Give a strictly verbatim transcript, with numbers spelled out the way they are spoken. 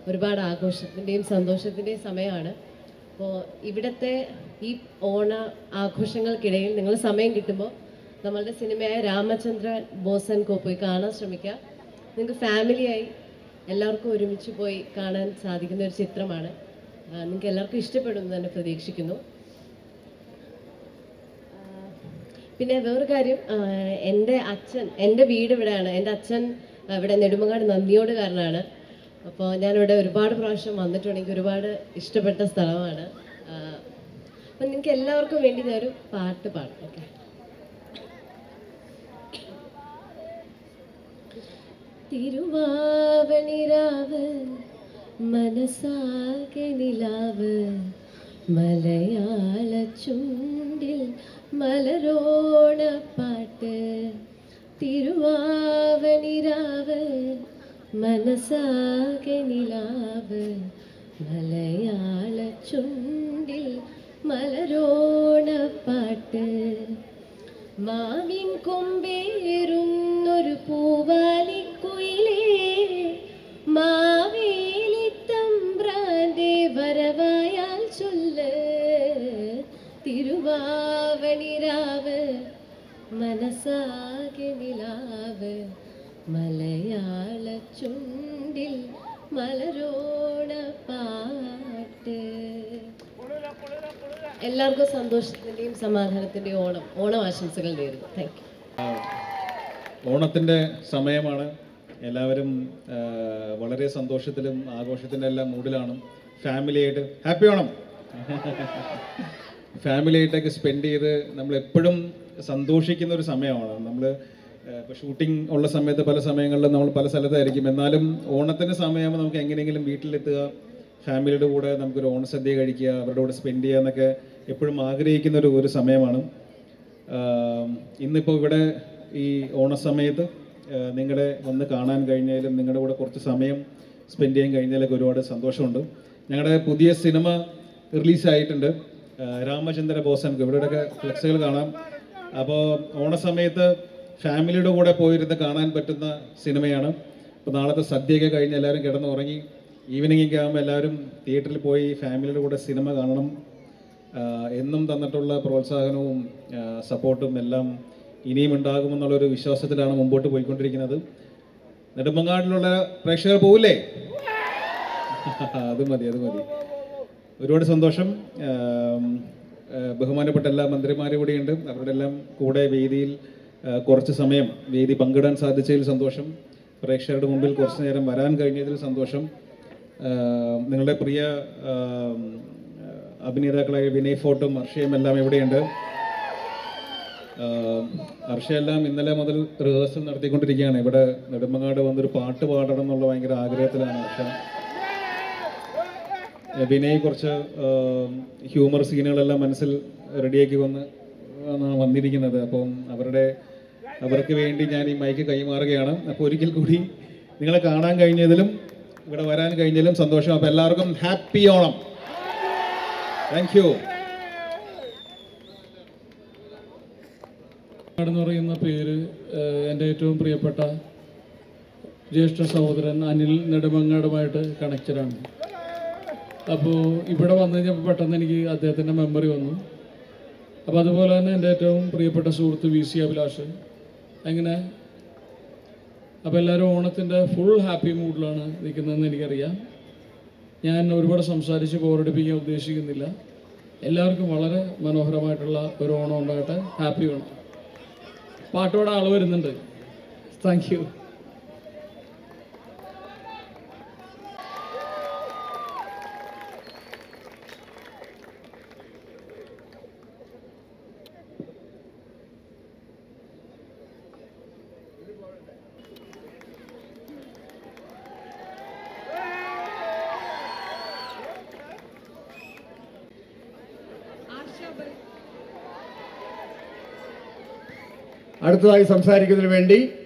ഒരുപാട് ആഘോഷത്തിൻ്റെയും സന്തോഷത്തിൻ്റെയും സമയമാണ്. അപ്പോൾ ഇവിടുത്തെ ഈ ഓണ ആഘോഷങ്ങൾക്കിടയിൽ നിങ്ങൾ സമയം കിട്ടുമ്പോൾ നമ്മളുടെ സിനിമയായ രാമചന്ദ്ര ബോസ് ആൻഡ് കോ പോയി കാണാൻ ശ്രമിക്കുക. നിങ്ങൾക്ക് ഫാമിലിയായി എല്ലാവർക്കും ഒരുമിച്ച് പോയി കാണാൻ സാധിക്കുന്ന ഒരു ചിത്രമാണ്. നിങ്ങൾക്ക് എല്ലാവർക്കും ഇഷ്ടപ്പെടുമെന്ന് തന്നെ പ്രതീക്ഷിക്കുന്നു. പിന്നെ വേറൊരു കാര്യം, എൻ്റെ അച്ഛൻ എൻ്റെ വീട് ഇവിടെയാണ്. എൻ്റെ അച്ഛൻ ഇവിടെ നെടുമങ്ങാട് നന്ദിയോടുകാരനാണ്. അപ്പോൾ ഞാനിവിടെ ഒരുപാട് പ്രാവശ്യം വന്നിട്ടുണ്ട്. എനിക്ക് ഒരുപാട് ഇഷ്ടപ്പെട്ട സ്ഥലമാണ്. അപ്പം നിങ്ങൾക്ക് എല്ലാവർക്കും വേണ്ടി ഞാനൊരു പാട്ട് പാടാം. ഓക്കെ. തിരുവാവണിരാവ് മനസാകെ നിലാവ് മലയാള ചുണ്ടിൽ മലരോണപ്പാട്ട്. തിരുവാവണിരാവ് മനസാകെ നിലാവ് മലയാള ചുണ്ടിൽ മലരോണപ്പാട്ട്. മാവിൻ കൊമ്പേറുന്നൊരു പൂവാലിക്കുയിലേ മാവേലി തമ്പ്രാന്റെ വരവായാൽ ചൊല്ല്. തിരുവാവണിരാവ് മനസാകെ നിലാവ് മലയാള ചുണ്ടിൽ മലരോണപ്പാട്ട്. എല്ലാവർക്കും സന്തോഷത്തിൻ്റെയും സമാധാനത്തിൻ്റെയും ഓണം ഓണം ആശംസകൾ നേരുന്നു. Thank you. ഓണത്തിൻ്റെ സമയമാണ്. എല്ലാവരും വളരെ സന്തോഷത്തിലും ആഘോഷത്തിൻ്റെ എല്ലാം മൂഡിലാണ്. ഫാമിലിയായിട്ട് ഹാപ്പി ഓണം. ഫാമിലിയായിട്ടൊക്കെ സ്പെൻഡ് ചെയ്ത് നമ്മളെപ്പോഴും സന്തോഷിക്കുന്ന ഒരു സമയമാണ്. നമ്മൾ ഇപ്പോൾ ഷൂട്ടിംഗ് ഉള്ള സമയത്ത് പല സമയങ്ങളിലും നമ്മൾ പല സ്ഥലത്തായിരിക്കും. എന്നാലും ഓണത്തിൻ്റെ സമയമാകുമ്പോൾ നമുക്ക് എങ്ങനെയെങ്കിലും വീട്ടിലെത്തുക, ഫാമിലിയുടെ കൂടെ നമുക്കൊരു ഓണസദ്യ കഴിക്കുക, അവരുടെ കൂടെ സ്പെൻഡ് ചെയ്യുക എന്നൊക്കെ എപ്പോഴും ആഗ്രഹിക്കുന്ന ഒരു ഒരു സമയമാണ്. ഇന്നിപ്പോൾ ഇവിടെ ഈ ഓണസമയത്ത് നിങ്ങളെ വന്ന് കാണാൻ കഴിഞ്ഞാലും നിങ്ങളുടെ കൂടെ കുറച്ച് സമയം സ്പെൻഡ് ചെയ്യാൻ കഴിഞ്ഞാലൊക്കെ ഒരുപാട് സന്തോഷമുണ്ട്. ഞങ്ങളുടെ പുതിയ സിനിമ റിലീസായിട്ടുണ്ട്, രാമചന്ദ്ര ബോസ് ആൻഡ് കോ. ഇവിടെയൊക്കെ ഫ്ലെക്സുകൾ കാണാം. അപ്പോൾ ഓണസമയത്ത് ഫാമിലിയുടെ കൂടെ പോയിരുന്ന് കാണാൻ പറ്റുന്ന സിനിമയാണ്. അപ്പോൾ നാളത്തെ സദ്യയൊക്കെ കഴിഞ്ഞ് എല്ലാവരും കിടന്ന് ഉറങ്ങി ഈവനിങ് ഒക്കെ ആകുമ്പോൾ എല്ലാവരും തിയേറ്ററിൽ പോയി ഫാമിലിയുടെ കൂടെ സിനിമ കാണണം. എന്നും തന്നിട്ടുള്ള പ്രോത്സാഹനവും സപ്പോർട്ടും എല്ലാം ഇനിയും ഉണ്ടാകുമെന്നുള്ളൊരു വിശ്വാസത്തിലാണ് മുമ്പോട്ട് പോയിക്കൊണ്ടിരിക്കുന്നത്. നെടുമങ്ങാടിലുള്ള പ്രേക്ഷകർ പോവില്ലേ? അത് മതി, അത് മതി. ഒരുപാട് സന്തോഷം. ബഹുമാനപ്പെട്ട എല്ലാ മന്ത്രിമാരും കൂടിയുണ്ട്. അവരുടെ എല്ലാം കൂടെ വേദിയിൽ കുറച്ച് സമയം വേദി പങ്കിടാൻ സാധിച്ചതിൽ സന്തോഷം. പ്രേക്ഷകരുടെ മുമ്പിൽ കുറച്ച് നേരം വരാൻ കഴിഞ്ഞതിൽ സന്തോഷം. നിങ്ങളുടെ പ്രിയ അഭിനേതാക്കളായ വിനയ് ഫോർട്ടും ഹർഷയും എല്ലാം ഇവിടെയുണ്ട്. ഹർഷയെല്ലാം ഇന്നലെ മുതൽ റിഹേഴ്സൽ നടത്തിക്കൊണ്ടിരിക്കുകയാണ്. ഇവിടെ നെടുമങ്ങാട് വന്നൊരു പാട്ട് പാടണം എന്നുള്ള ഭയങ്കര ആഗ്രഹത്തിലാണ് ഹർഷ. വിനയ് കുറച്ച് ഹ്യൂമർ സീനുകളെല്ലാം മനസ്സിൽ റെഡിയാക്കി വന്ന് വന്നിരിക്കുന്നത്. അപ്പം അവരുടെ അവർക്ക് വേണ്ടി ഞാൻ ഈ മൈക്ക് കൈമാറുകയാണ്. അപ്പോൾ ഒരിക്കൽ കൂടി നിങ്ങളെ കാണാൻ കഴിഞ്ഞതിലും ഇവിടെ വരാൻ കഴിഞ്ഞതിലും സന്തോഷം. അപ്പോൾ എല്ലാവർക്കും ഹാപ്പി ഓണം. Thank you. എന്ന് പറയുന്ന പേര് എൻ്റെ ഏറ്റവും പ്രിയപ്പെട്ട ജ്യേഷ്ഠ സഹോദരൻ അനിൽ നെടുമങ്ങാടുമായിട്ട് കണക്റ്റഡാണ്. അപ്പോൾ ഇവിടെ വന്നു കഴിഞ്ഞപ്പോൾ പെട്ടെന്ന് എനിക്ക് അദ്ദേഹത്തിൻ്റെ മെമ്മറി വന്നു. അപ്പോൾ അതുപോലെ തന്നെ എൻ്റെ ഏറ്റവും പ്രിയപ്പെട്ട സുഹൃത്ത് വി സി അഭിലാഷ്. അങ്ങനെ അപ്പോൾ എല്ലാവരും ഓണത്തിൻ്റെ ഫുൾ ഹാപ്പി മൂഡിലാണ് നിൽക്കുന്നതെന്ന് എനിക്കറിയാം. ഞാൻ ഒരുപാട് സംസാരിച്ച് ബോറടിപ്പിക്കാൻ ഉദ്ദേശിക്കുന്നില്ല. എല്ലാവർക്കും വളരെ മനോഹരമായിട്ടുള്ള ഒരു ഓണം ഉണ്ടാകട്ടെ. ഹാപ്പി ഓണം. പാട്ടോടെ ആൾ വരുന്നുണ്ട്. Thank you. അടുത്തതായി സംസാരിക്കുന്നതിന് വേണ്ടി